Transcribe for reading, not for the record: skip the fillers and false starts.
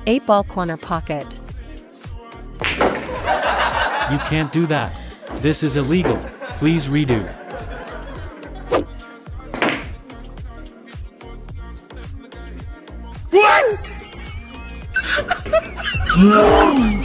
8-ball corner pocket. You can't do that. This is illegal. Please redo. What?